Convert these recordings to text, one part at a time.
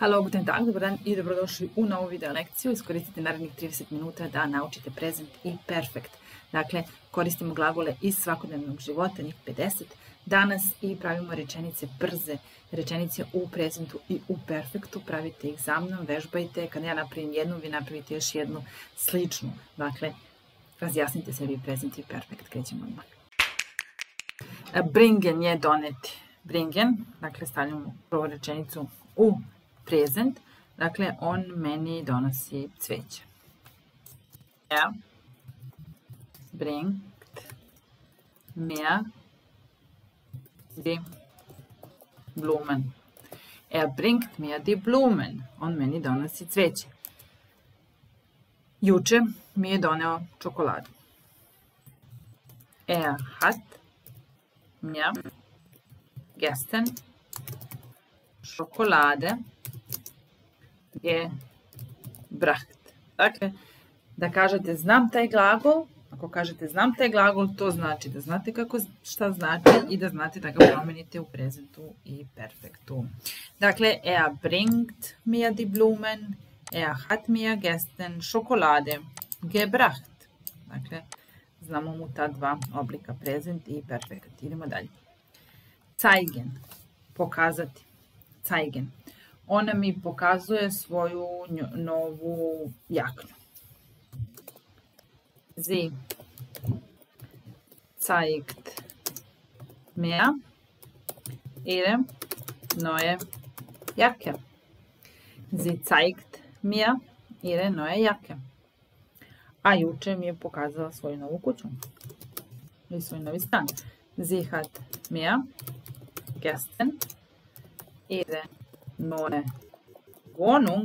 Halo, guten Tag, dobar dan i dobrodošli u novu video lekciju. Iskoristite narednih 30 minuta da naučite present i perfect. Dakle, koristimo glagole iz svakodnevnog života, njih 50 danas i pravimo rečenice brze, rečenice u prezentu i u perfektu. Pravite ih za mnom, vežbajte. Kad ja napravim jednu, vi napravite još jednu sličnu. Dakle, razjasnite sebi present i perfect. Krećemo odmah. Bringen je doneti. Bringen, dakle stavljamo prvu rečenicu u present, dakle on meni donosi cveće. Er bringt mir die Blumen. Er bringt mir die Blumen. On meni donosi cveće. Juče mi je doneo čokoladu. Er hat mir gestern Schokolade gebracht. Dakle, da kažete znam taj glagol, ako kažete znam taj glagol, to znači da znate šta znači i da znate da ga promenite u prezentu i perfektu. Dakle, er bringt mir die Blumen, er hat mir gestern Schokolade gebracht. Dakle, znamo mu ta dva oblika, prezent i perfekt. Idemo dalje. Zeigen, pokazati. Zeigen. Ona mi pokazuje svoju novu jaknu. Sie zeigt mir ihre neue Jacke. Sie zeigt mir ihre neue Jacke. A juče mi je pokazala svoju novu kuću. Ili svoj novi stan. Sie hat mir gestern ihre neue Wohnung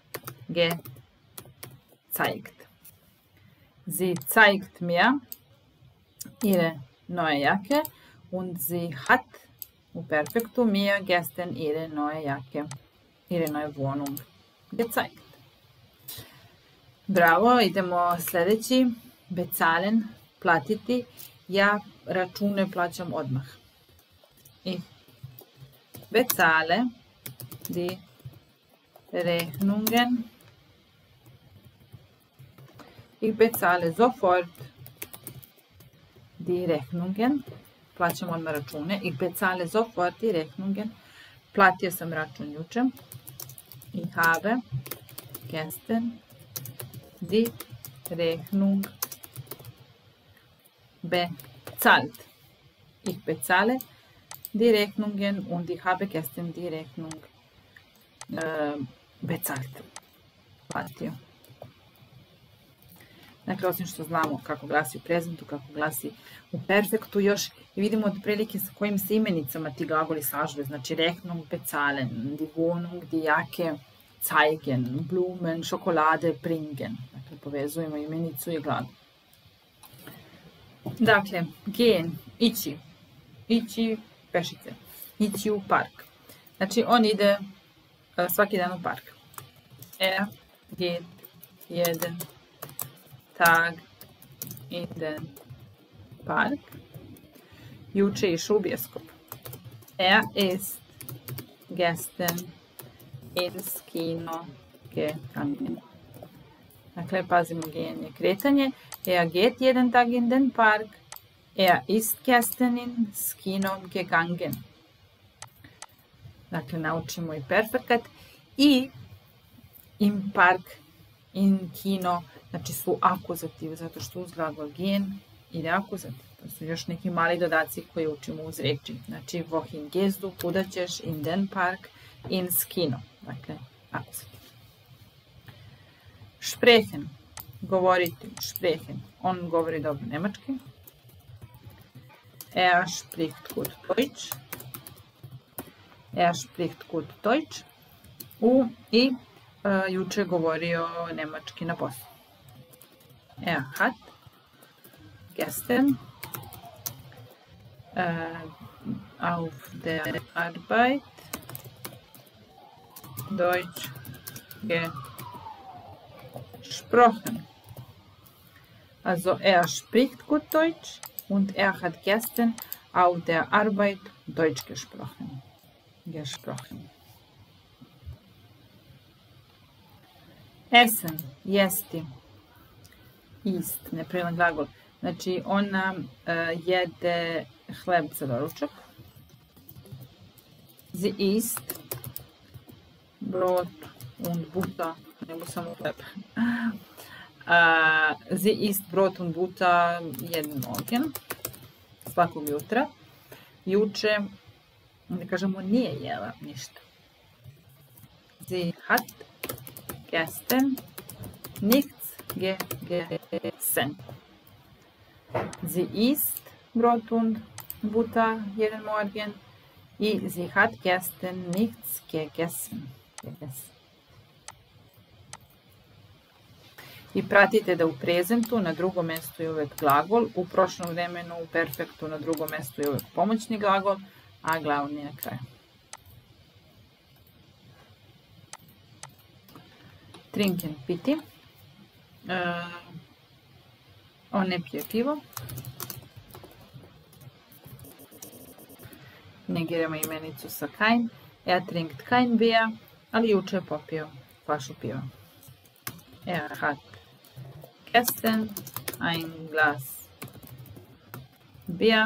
gezeigt. Sie zeigt mir ihre neue Jacke und sie hat u perfektu mir gestern ihre neue Jacke, ihre neue Wohnung gezeigt. Bravo, idemo sljedeći. Bezahlen, platiti. Ja račune plaćam odmah. Ich bezahle die Rechnungen. Ich bezahle sofort die Rechnungen. Plaćam odmah račune. Ich bezahle sofort die Rechnungen. Platio sam račun juče. Ich habe gestern die Rechnung bezahlt. Ich bezahle die Rechnungen und ich habe gestern die Rechnung bezahlt. Platio. Dakle, osim što znamo kako glasi u prezentu, kako glasi u perfektu, još i vidimo otprilike sa kojim se imenicama ti glagoli slažu. Znači, Rechnung, bezahlen, die Wohnung, die Jacke, zeigen, Blumen, Schokolade, bringen. Dakle, povezujemo imenicu i glagol. Dakle, gehen, ići, ići pešice, ići u park. Znači, on ide svaki dan u park. Er geht jeden Tag in den Park. Juče je išao u bioskop. Er ist gestern ins Kino gegangen. Dakle, pazimo, gehen je kretanje. Er geht jeden Tag in den Park. Er ist gestern ins Kino gegangen. Dakle, naučimo i perfekat. I im Park, in Kino, znači su akuzativ, zato što uz glagol gehen ide akuzativ. To su još neki mali dodaci koji učimo uz reči. Znači, wohin gehst du, kuda ćeš, in den Park, ins Kino. Dakle, akuzativ. Sprechen, govoriti, sprechen. On govori dobro nemački. Er spricht gut Deutsch. Er spricht gut Deutsch. I juče govorio nemački na poslu. Er hat gestern auf der Arbeit Deutsch gesprochen. Also er spricht gut Deutsch und er hat gestern auf der Arbeit Deutsch gesprochen. Essen, jesti. Ist, nepravilan glagol. Znači, ona jede hleb za doručak. Sie isst Brot und Butter, nego samo hleb. Sie isst Brot und Butter jeden Morgen, svakog jutra. Juče, da kažemo, nije jela ništa. Sie hat gestern nichts gegessen. Sie isst Brot und Butter jeden Morgen. I sie hat gestern nichts gegessen. I pratite da u prezentu na drugom mjestu je uvijek glagol, u prošlom vremenu u perfektu na drugom mjestu je uvijek pomoćni glagol, a glavni na kraju. Trinken, piti. On ne pije pivo. Negiramo imenicu sa kein. Trinkt kein Bier, ali juče je popio flašu piva. Hat gestern ein Glas Bier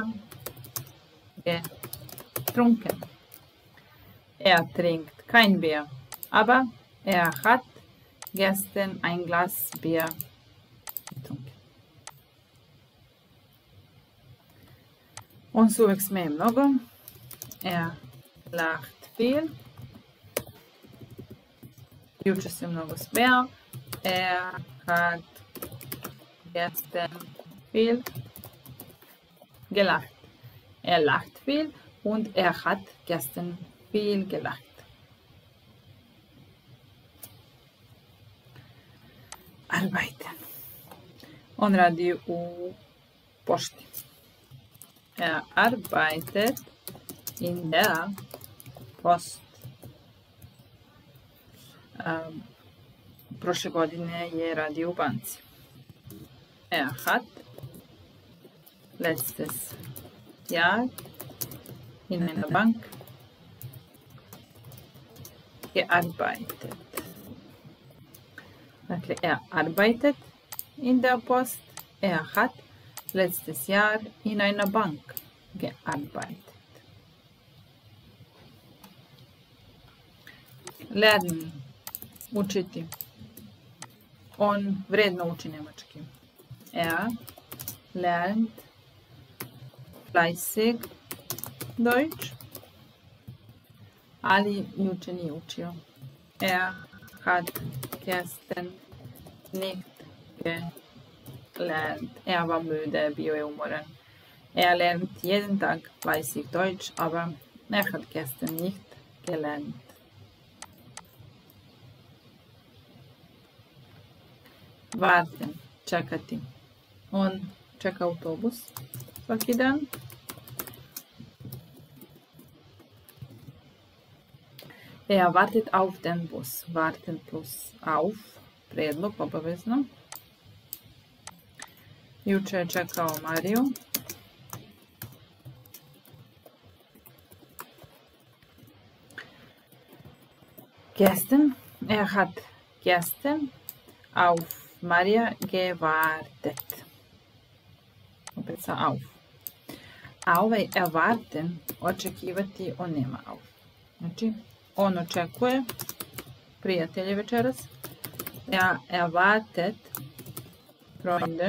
getrunken. Trinkt kein Bier, aber hat gestern ein Glas Bier getrunken. On se uvijek smeje mnogo. Lacht viel. Juče se mnogo smejao. Hat gestern viel gelacht. Lacht viel und hat gestern viel gelacht. Arbeiten. On radi u pošti. Arbeitet in der Post. Prošle godine je radio u banci. Hat letztes Jahr in einer Bank gearbeitet. Dakle, arbeitet in der Post. Hat letztes Jahr in einer Bank gearbeitet. Lernen, učiti. On vredno uči njemački. Lernt fleißig Deutsch, ali juče nije učio. Hat gestern nicht gelernt. War müde, bio je umoran. Lernt jeden Tag fleißig Deutsch, aber hat gestern nicht gelernt. Warten, čekati. On čeka autobus svaki dan. Wartet auf den Bus. Warten plus auf. Predlog, obavezno. Juče je čekao Mariju. Gestern. Hat gestern auf Maria gewartet. Opet sa auf. A ovaj erwarten, očekivati, on nema auf. Znači, on očekuje prijatelje večeras. Erwartet Freunde.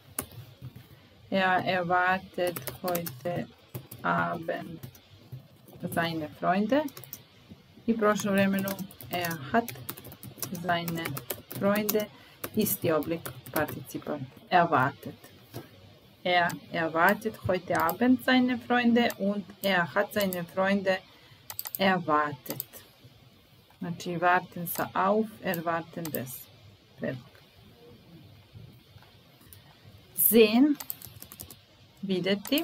Erwartet heute Abend seine Freunde. I prošlom vremenu hat seine Freunde. Isti oblik participa. Erwartet. Erwartet heute Abend seine Freunde und hat seine Freunde erwartet. Znači, warten sa auf, erwarten des. Predlog. Sehen, videti.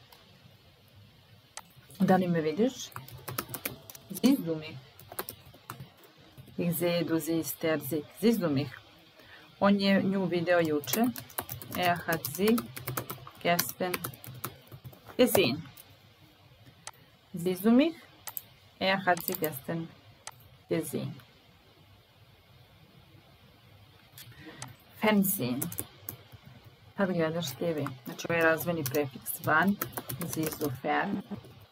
Da li me vidiš? Siehst du mich? Ich sehe, du siehst, er sieht. Siehst du mich? On je nju video juče. Hat sie gestern gesehen. Siehst du mich? Hat sie gestern gesehen. Fernsehen. Kad gledaš TV. Znači ovaj razvojni prefiks van, siehst du fern.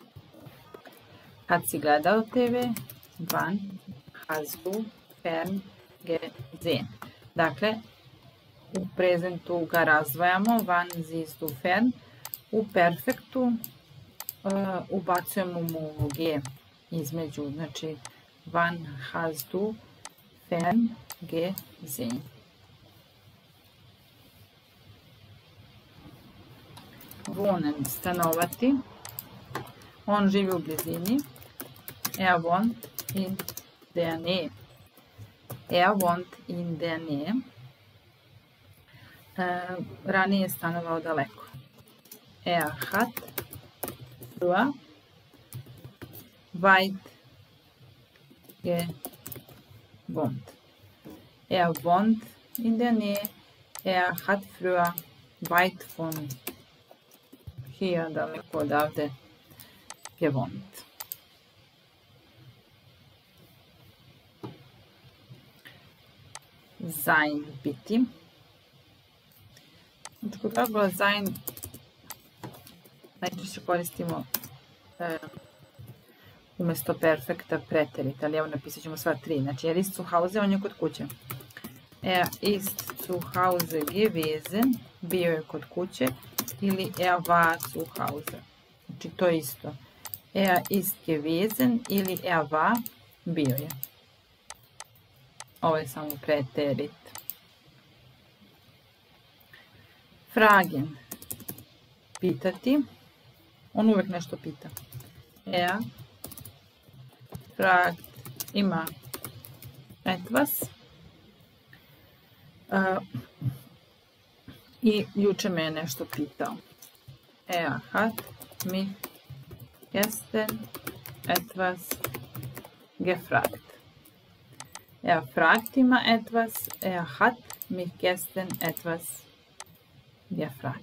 Kad si gledao TV, van, hast du fern gesehen. Dakle, u prezentu ga razdvajamo, van, siehst du fern. U perfektu ubacujemo mu G između, znači wann hast du fern gesehen. Wohnen, stanovati. On živi u blizini. Er wohnt in der Nähe. Er wohnt in der Nähe. Ranije je stanovao daleko. Er hat früher weit gewohnt. Er wohnt in der Nähe. Er hat früher weit von hier, daleko odavde, gewohnt. Sein, biti. Kod glagola sein najčešće koristimo umjesto perfekta preterit, ali evo napisat ćemo sva tri. Znači, er ist zu Hause, on je kod kuće. Er ist zu Hause gewesen, bio je kod kuće, ili er war zu Hause. Znači, to je isto. Er ist gewesen ili er war, bio je. Ovo je samo preterit. Fragen, pitati. On uvijek nešto pita. Er fragt immer etwas. I juče me je nešto pitao. Er hat mich gestern etwas gefragt. Er fragt immer etwas. Er hat mich gestern etwas gefragt.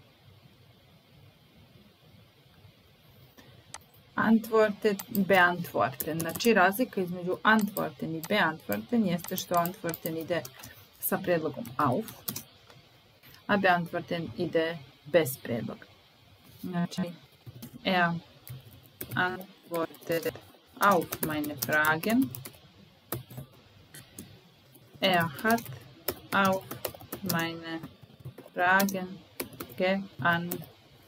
Antworten, beantworten. Znači, razlika između antworten i beantworten jeste što antworten ide sa predlogom auf, a beantworten ide bez predloga. Znači, er antwortet auf meine Fragen. Er hat auf meine Fragen geantwortet.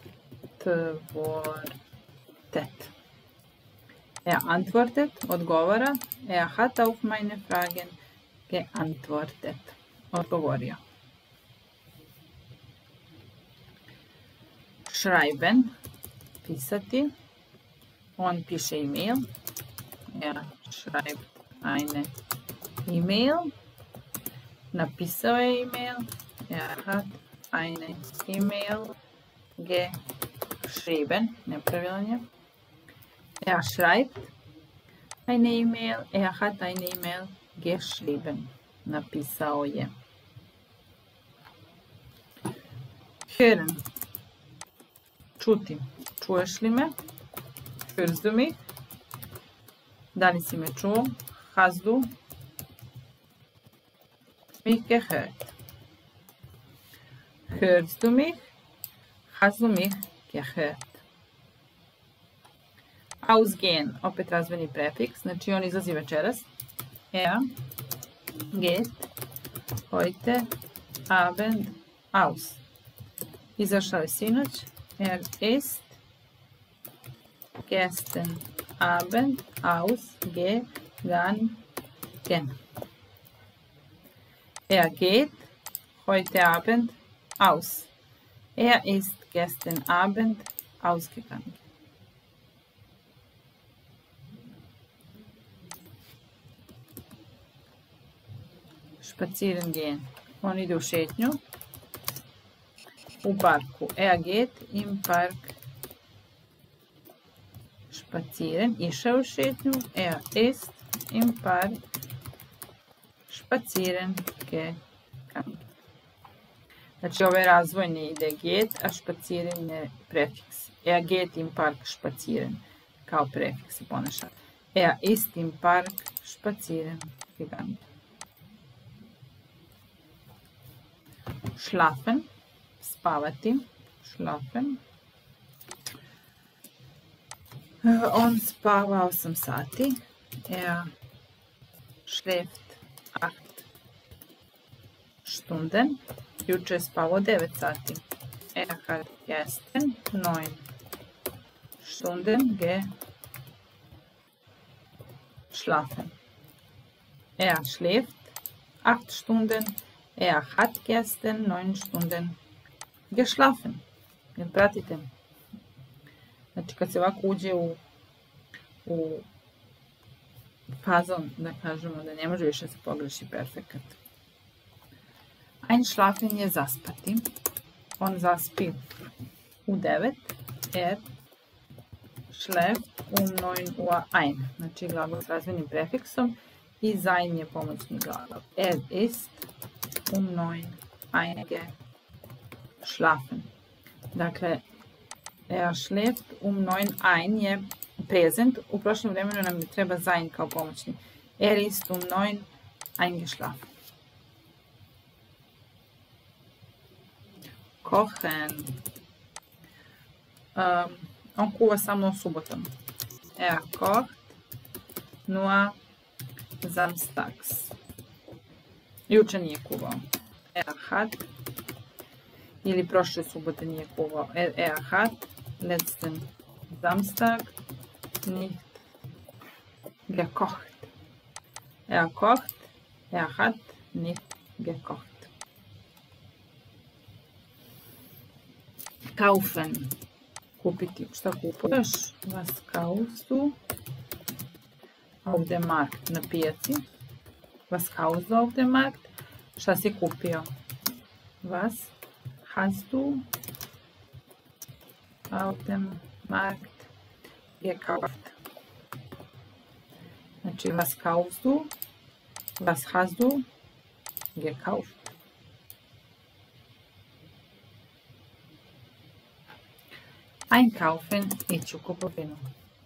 Er antwortet, odgovara. Er hat auf meine Fragen geantwortet. Odgovorio. Schreiben, pisati. On piše e-mail. Er schreibt eine e-mail. Napisao je e-mail. Er hat eine e-mail geschrieben. Nepravilan je. Er schreibt eine e-mail. Er hat eine e-mail geschrieben. Napisao je. Hören. Čuti. Čuješ li me? Hörst du mich? Da li si me čuo? Hast du mich gehört? Hörst du mich? Hast du mich gehört? Ausgehen, opet razvojni prefiks, znači on izlazi večeras. Er geht heute Abend aus. Izašao je sinoć. Er ist gestern Abend ausgegangen. Er geht heute Abend aus. Er ist gestern Abend ausgegangen. Spazieren gehen. On ide u šetnju. U parku. Er geht im Park spazieren. Išao u šetnju. Er ist im Park spazieren gegangen. Znači ovaj razvojni ide geht, a spazieren je prefiks. Er geht im Park spazieren. Kao prefiks se ponaša. Er ist im Park spazieren gegangen. schlafen, spavati, schlafen. On spava 8 sati. Schläft 8 Stunden. Juče je spavao 9 sati. Hat gestern 9 Stunden geschlafen. Schläft 8 Stunden. Hat gestern 9 Stunden geschlafen. Jel pratite? Znači kad se ovako uđe u fazon, da kažemo da ne može više se pogreši perfekat. Einschlafen je zaspati. On zaspi u 9. Schläft um 9 Uhr ein. Znači glagol s razvojnim prefiksom i sein je pomoćni glagol. Ist um 9 eingeschlafen. Dakle, schläft um 9 ein je prezent. U prošlom vremenu nam je treba sein kao pomoćni. Ist um 9 eingeschlafen. Kochen. On kuva samo subotom. Kocht nur samstags. Juče nije kuvao. Hat. Ili prošle subote nije kuvao. Hat letzten Samstag nicht gekocht. Kocht. Hat nicht gekocht. Kaufen. Kupiti. Šta kupuješ? Was kaufst du auf dem Markt? Na pijaci. Was kaufst du auf dem Markt? Šta si kupio? Was hast du auf dem Markt gekauft? Znači, was kaufst du? Was hast du gekauft? Einkaufen, ići u kupovinu.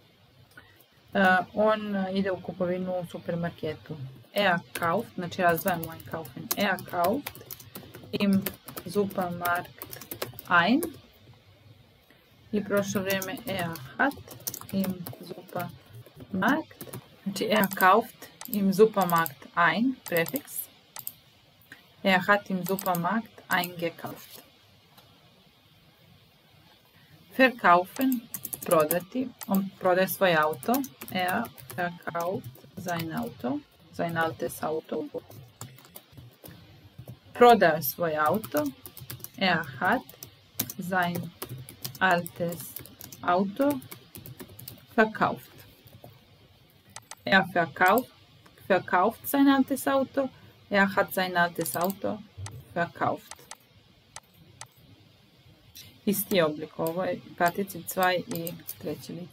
On ide u kupovinu u supermarketu. Kauft, znači razdvajamo einkaufen. Kauft im Supermarkt ein. I prošlo vrijeme hat im Supermarkt. Znači kauft im Supermarkt ein, prefiks. Hat im Supermarkt eingekauft. Verkaufen, prodati. On prodaje svoj auto. Verkauft sein Auto. Sein altes Auto. Prodaje svoj auto. Hat sein altes Auto verkauft. Verkauft sein altes Auto. Hat sein altes Auto verkauft. Isti oblik, ovo je particip 2 i treći lic.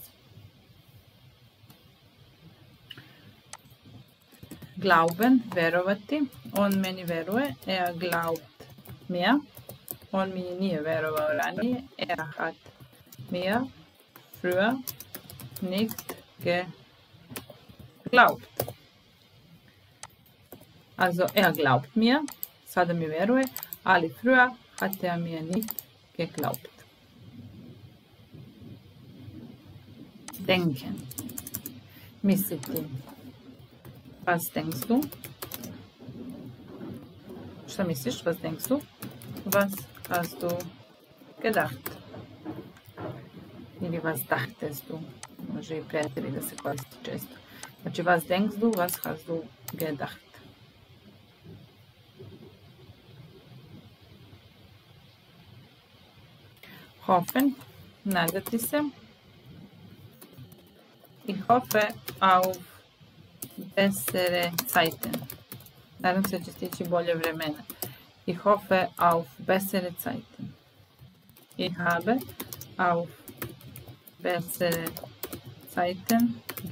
Glauben, verovati. On meni veruje. Glaubt mir. On mi nije verovao ranije. Hat mir früher nicht geglaubt. Also glaubt mir. Sada mi veruje. Ali früher hat mir nicht geglaubt. Denken. Misliti. Was denkst du? Šta misliš? Was denkst du? Was hast du gedacht? Ili was dachtest du? Može i prijatelji da se koristi često. Znači, was denkst du? Was hast du gedacht? Hoffen, nadati se. Ich hoffe auf bessere Zeiten. Nadam se da će stići bolje vremena. Ich hoffe auf bessere Zeiten. Ich habe auf bessere Zeiten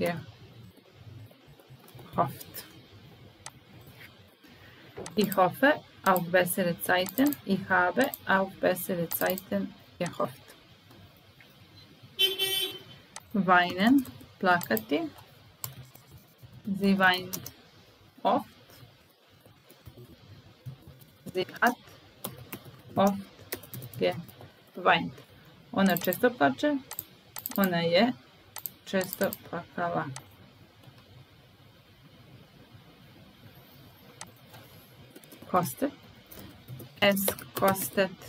gehofft. Ich hoffe auf bessere Zeiten. Ich habe auf bessere Zeiten gehofft. Weinen, plakati. Sie weint oft. Sie hat oft geweint. Ona često plače. Ona je često plakala. Kostet. Es kostet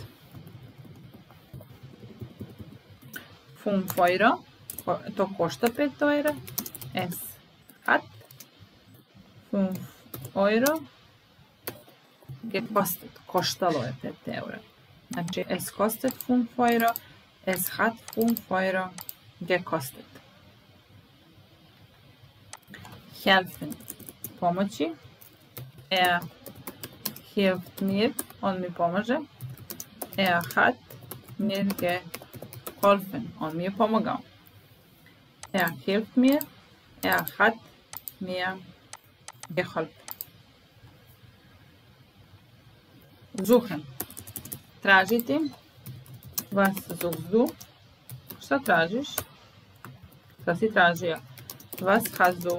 5 euro. To košta 5 eura. Es hat 5 euro gekostet. Koštalo je 5 eura. Znači, es kostet 5 euro. Es hat 5 euro gekostet. Helfen. Pomoći. Hilft mir. On mi pomaže. Hat mir geholfen. On mi je pomogao. Hilft mir. Hat mir geholfen. Suchen. Tražiti. Was suchst du? Šta tražiš? Šta si tražio? Was hast du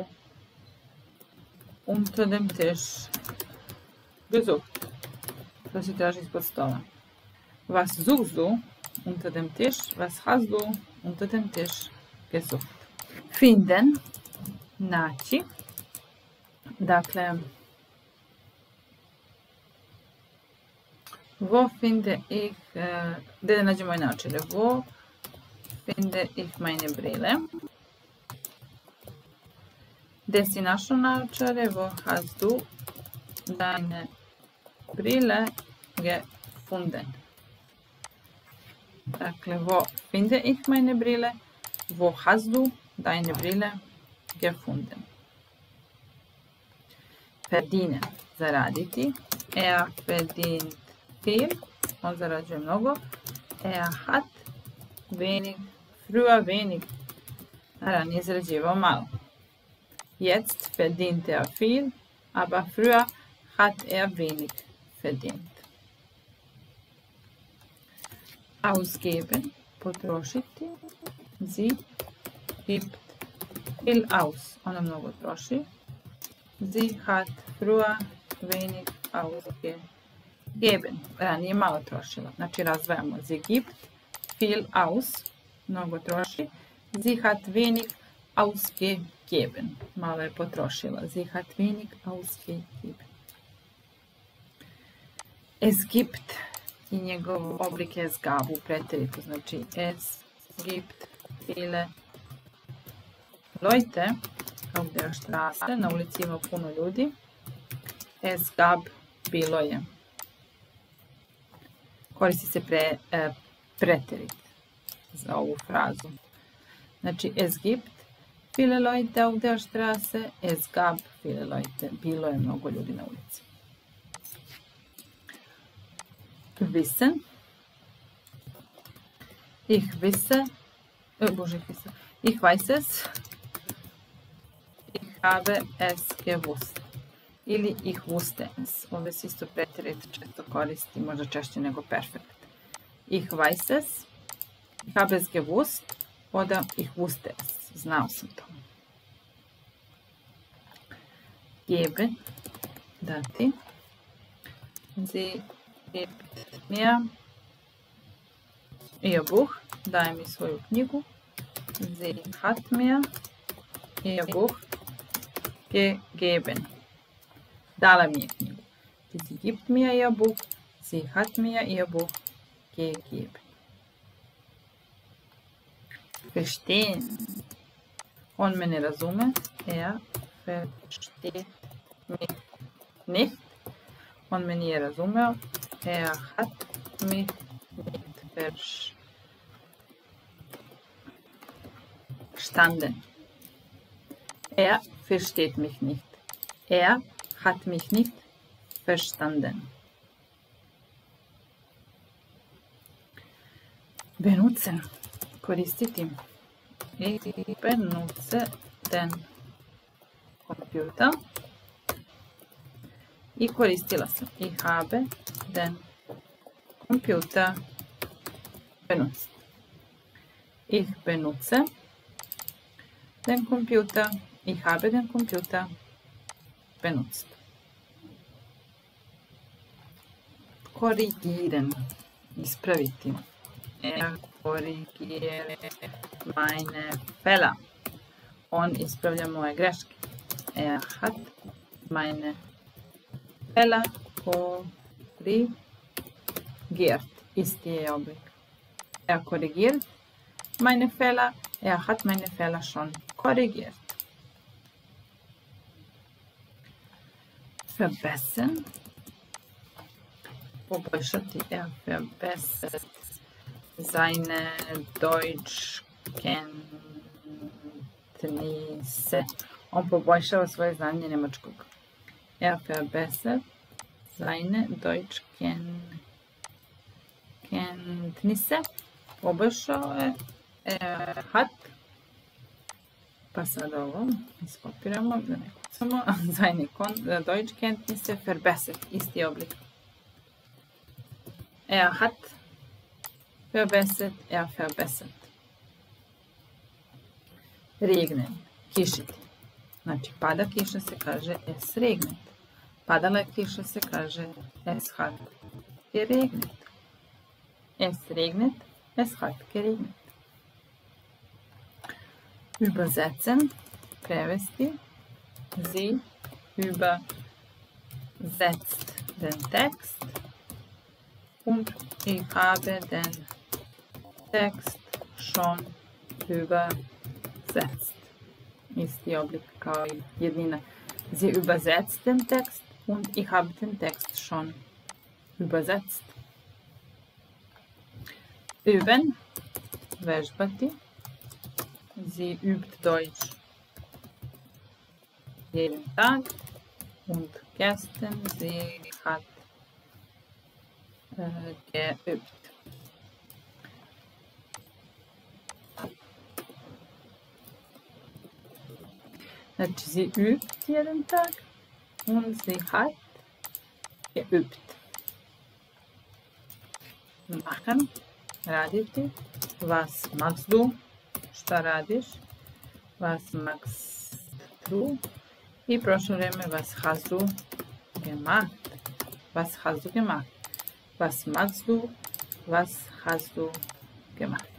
unter dem Tisch gesucht? Šta si traži ispod stola? Was suchst du unter dem Tisch? Was hast du unter dem Tisch gesucht? Finden. Naći. Dakle, wo finde ich, gdje da nađem moje naočare? Wo finde ich meine Brille? Gdje si našao naočare? Wo hast du deine Brille gefunden? Dakle, wo finde ich meine Brille? Wo hast du deine Brille gefunden? Verdienen. Zaraditi. Verdient viel. On zarađuje mnogo. Hat wenig. Früher wenig. Ranije zarađivao malo. Jetzt verdient viel, aber früher hat wenig verdient. Ausgeben. Potrošiti. Sie gibt viel aus. Ona mnogo troši. Sie hat früher wenig ausgegeben. Ranije malo trošila. Znači razdvajamo. Sie gibt viel aus. Mnogo troši. Sie hat wenig ausgegeben. Malo je potrošila. Sie hat wenig ausgegeben. Es gibt. I njegov oblik je es gab u preteriku. Znači es gibt viele Leute auf der Straße. Na ulici ima puno ljudi. Es gab. Bilo je. Koristi se preterit za ovu frazu. Znači, es gibt viele Leute auf der Straße, es gab viele Leute. Bilo je mnogo ljudi na ulici. Wissen. Ich weiß es. Ich habe es gewusst. Ili ich wusste es. Ovdje se isto preterit često koristi, možda češće nego perfekt. Ich weiß es. Ich habe es gewusst. Oder ich wusste es. Znao sam to. Geben. Dati. Sie gibt mir ihr Buch. Daje mi svoju knjigu. Sie hat mir ihr Buch gegeben. Dala mi je knjigu. Sie gibt mir ihr Buch. Sie hat mir ihr Buch gegeben. Verstehen. On me ne razume. Versteht mich nicht. On me nije razumeo. Hat mich nicht verstanden. Versteht mich nicht. Hat mich nicht verstanden. Benutzen. Koristiti. Ich benutze den Computer. I koristila sam. Ich habe den Computer benutzt. Ich benutze den Computer. Ich habe den Computer benutzt. korrigieren, ispraviti. Korrigiere meine Fehler. On ispravlja moje greške. Hat meine Fehler korrigiert. Isti je oblik. Korrigiert meine Fehler. Hat meine Fehler schon korrigiert. Verbessern. Poboljšati. Verbessert seine Deutschkenntnisse. On poboljšava svoje znanje njemačkog. Verbessert seine Deutschkenntnisse. Poboljšao je. Hat. Pa sad ovo iskopiramo, da ne kucamo. Seine Deutschkenntnisse verbessert. Isti oblik. Hat verbessert, verbessert. Regnen, kišiti. Znači, pada kiša se kaže es regnet. Padala je kiša se kaže es hat geregnet. Es regnet, es hat geregnet. Übersetzen, prevesti. Sie übersetzt den Text. Und ich habe den Text schon übersetzt. Isti oblik kao i jednina. Sie übersetzt den Text und ich habe den Text schon übersetzt. Üben, vežbati. Sie übt Deutsch jeden Tag und gestern sie hat geübt. Znači, sie übt jeden Tag und sie hat geübt. Machen, raditi. Was machst du? Šta radiš? Was machst du? I prošlo vrijeme, was hast du gemacht? Was hast du gemacht? Was machst du? Was hast du gemacht?